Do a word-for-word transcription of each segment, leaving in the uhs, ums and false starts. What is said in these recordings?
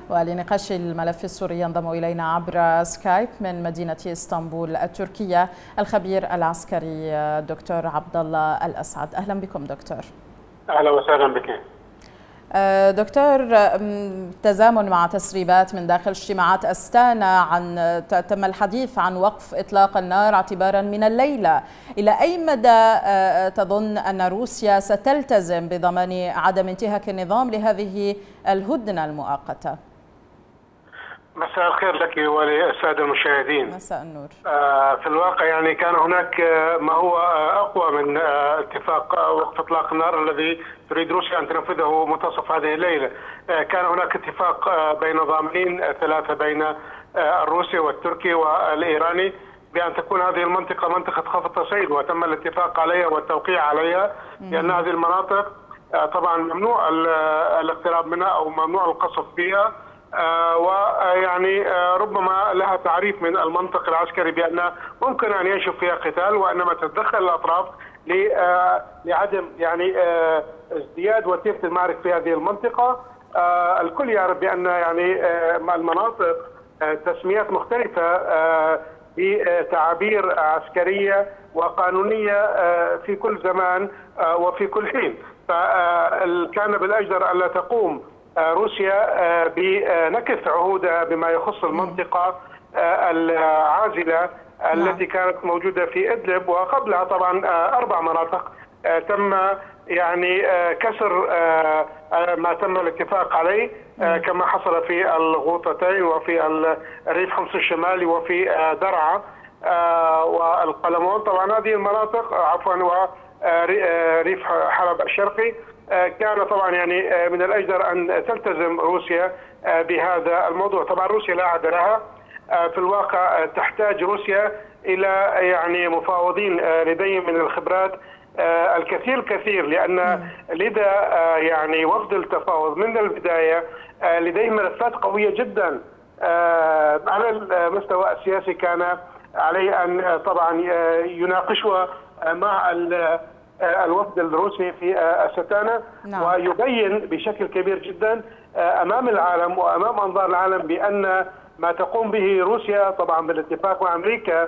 ولنقاش الملف السوري ينضم إلينا عبر سكايب من مدينة اسطنبول التركية الخبير العسكري دكتور عبد الله الأسعد. أهلا بكم دكتور. أهلا وسهلا بك دكتور. تزامن مع تسريبات من داخل اجتماعات أستانا عن تم الحديث عن وقف إطلاق النار اعتبارا من الليلة، إلى أي مدى تظن أن روسيا ستلتزم بضمان عدم انتهاك النظام لهذه الهدنة المؤقتة؟ مساء الخير لك وللسادة المشاهدين. مساء النور. في الواقع يعني كان هناك ما هو أقوى من اتفاق وقف إطلاق النار الذي تريد روسيا أن تنفذه منتصف هذه الليلة. كان هناك اتفاق بين ضامنين ثلاثة، بين الروسي والتركي والإيراني، بأن تكون هذه المنطقة منطقة خفض تصعيد، وتم الاتفاق عليها والتوقيع عليها، لأن هذه المناطق طبعا ممنوع الاقتراب منها أو ممنوع القصف فيها، آه ويعني آه ربما لها تعريف من المنطق العسكري بأن ممكن أن ينشب فيها قتال، وإنما تتدخل الأطراف آه لعدم يعني آه ازدياد وتيرة المعارك في هذه المنطقة. آه الكل يعرف بأن يعني آه المناطق آه تسميات مختلفة آه بتعابير عسكرية وقانونية آه في كل زمان آه وفي كل حين، فكان بالأجدر ألا تقوم روسيا بنكث عهودها بما يخص المنطقة العازلة التي كانت موجودة في إدلب، وقبلها طبعا أربع مناطق تم يعني كسر ما تم الاتفاق عليه، كما حصل في الغوطتين وفي الريف حمص الشمالي وفي درعا والقلمون. طبعا هذه المناطق عفوا وريف حلب الشرقي كان طبعا يعني من الأجدر أن تلتزم روسيا بهذا الموضوع. طبعا روسيا لا عد لها، في الواقع تحتاج روسيا إلى يعني مفاوضين لديهم من الخبرات الكثير الكثير، لأن لدى يعني وفد التفاوض من البداية لديهم ملفات قوية جدا على المستوى السياسي، كان عليه أن طبعا يناقشها مع الوفد الروسي في أستانا، نعم. ويبين بشكل كبير جدا أمام العالم وأمام أنظار العالم بأن ما تقوم به روسيا طبعا بالاتفاق مع أمريكا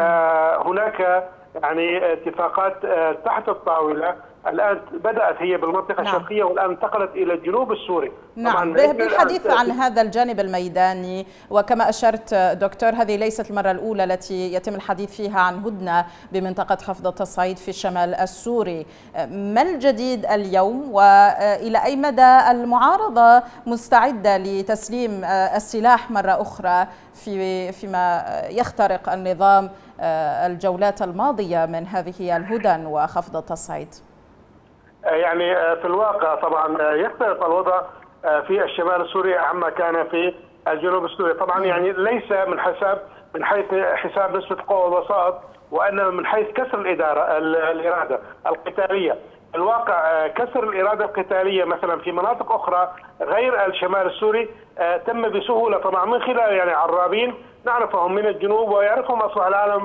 هناك يعني اتفاقات تحت الطاولة الآن بدأت هي بالمنطقة نعم. الشرقية، والآن انتقلت إلى الجنوب السوري. نعم، بالحديث عن هذا الجانب الميداني، وكما أشرت دكتور هذه ليست المرة الأولى التي يتم الحديث فيها عن هدنة بمنطقة خفض التصعيد في الشمال السوري. ما الجديد اليوم، وإلى أي مدى المعارضة مستعدة لتسليم السلاح مرة أخرى في فيما يخترق النظام الجولات الماضية من هذه الهدن وخفض التصعيد؟ يعني في الواقع طبعا يختلف الوضع في الشمال السوري عما كان في الجنوب السوري. طبعا يعني ليس من حساب من حيث حساب نسبة القوى والوساط، وانما من حيث كسر الاداره الاراده القتاليه. الواقع كسر الاراده القتاليه مثلا في مناطق اخرى غير الشمال السوري تم بسهوله، طبعا من خلال يعني عرابين نعرفهم من الجنوب ويعرفهم اصبح العالم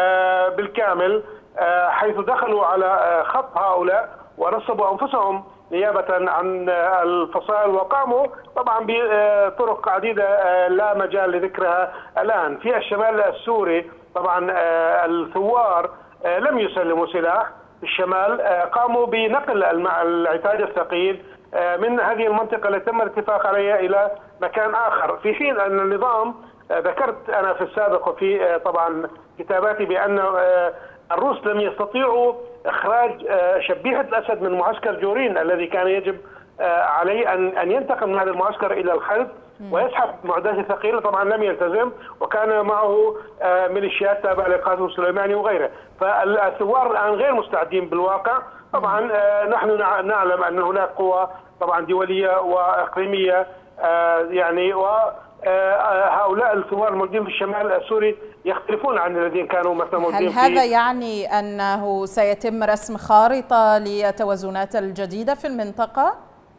بالكامل، حيث دخلوا على خط هؤلاء ونصبوا انفسهم نيابه عن الفصائل، وقاموا طبعا بطرق عديده لا مجال لذكرها الان. في الشمال السوري طبعا الثوار لم يسلموا سلاح في الشمال، قاموا بنقل العتاد الثقيل من هذه المنطقه التي تم الاتفاق عليها الى مكان اخر، في حين ان النظام ذكرت انا في السابق وفي طبعا كتاباتي بان الروس لم يستطيعوا اخراج شبيحه الاسد من معسكر جورين الذي كان يجب عليه ان ان ينتقل من هذا المعسكر الى الخلف ويسحب معدات ثقيله. طبعا لم يلتزم، وكان معه ميليشيات تابعه لقاسم السليماني وغيره، فالثوار الان غير مستعدين بالواقع. طبعا نحن نعلم ان هناك قوى طبعا دوليه واقليميه يعني، و هؤلاء الثوار الموجودين في الشمال السوري يختلفون عن الذين كانوا مثلا موجودين. هل هذا يعني أنه سيتم رسم خارطة للتوازنات الجديدة في المنطقة؟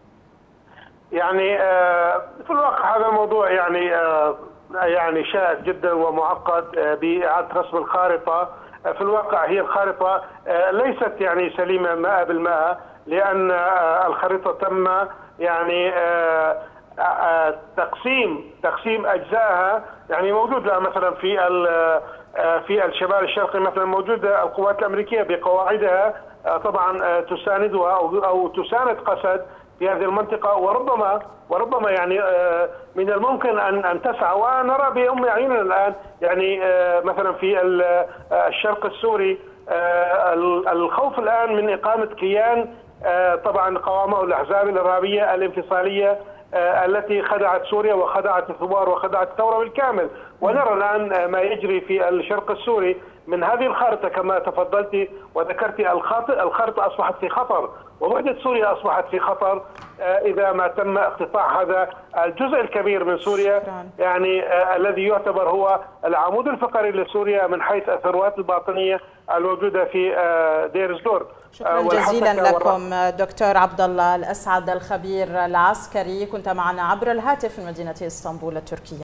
يعني في الواقع هذا الموضوع يعني يعني شائك جدا ومعقد بإعادة رسم الخارطة. في الواقع هي الخارطة ليست يعني سليمة مئة بالمئة، لأن الخريطة تم يعني تقسيم تقسيم اجزائها يعني موجود مثلا في في الشمال الشرقي مثلا موجوده القوات الامريكيه بقواعدها طبعا تساندها او او تساند قسد في هذه المنطقه، وربما وربما يعني من الممكن ان ان تسعى، ونرى بأم اعيننا الان يعني مثلا في الشرق السوري الخوف الان من اقامه كيان طبعا قوامه الاحزاب الارهابيه الانفصاليه التي خدعت سوريا وخدعت الثوار وخدعت الثوره بالكامل، ونرى الان ما يجري في الشرق السوري من هذه الخارطه كما تفضلت وذكرت. الخارطه اصبحت في خطر، ووحده سوريا اصبحت في خطر اذا ما تم اقتطاع هذا الجزء الكبير من سوريا، يعني الذي يعتبر هو العمود الفقري لسوريا من حيث الثروات الباطنيه الموجوده في دير الزور. شكرا جزيلا لكم دكتور عبد الله الأسعد الخبير العسكري، كنت معنا عبر الهاتف من مدينه اسطنبول التركيه.